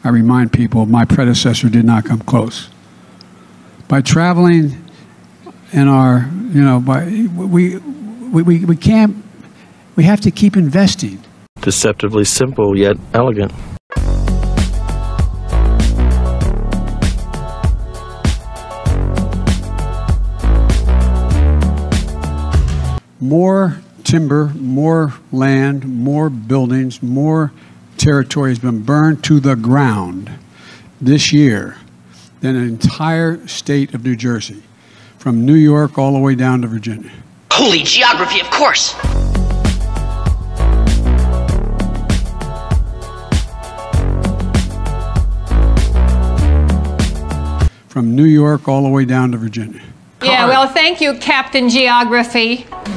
I remind people my predecessor did not come close. By traveling in our, we have to keep investing. Deceptively simple yet elegant. More timber, more land, more buildings, more territory has been burned to the ground this year than an entire state of New Jersey, from New York all the way down to Virginia. Holy geography, of course! From New York all the way down to Virginia. Yeah, well, thank you, Captain Geography.